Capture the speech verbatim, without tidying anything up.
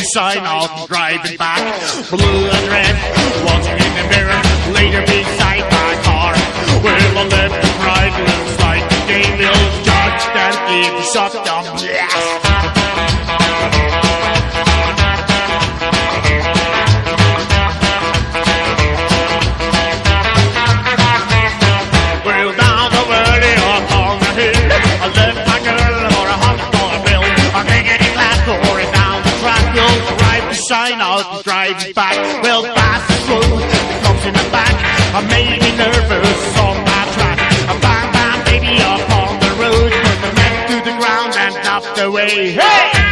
sign out and driving back. Blue and red, watching in the mirror, later beside my car. Well, I left and right, looks like the game will judge and give you shut down blast. Well, down the valley up on the hill, I left my girl for a hundred dollar bill. I'm taking it flat, going down the track. We'll drive the sign out and driving back. Well, fast and slow, the cops in the back. I made me nervous on my track. I bang, bang, baby, up on the road. Put the neck to the ground and up the way. Hey!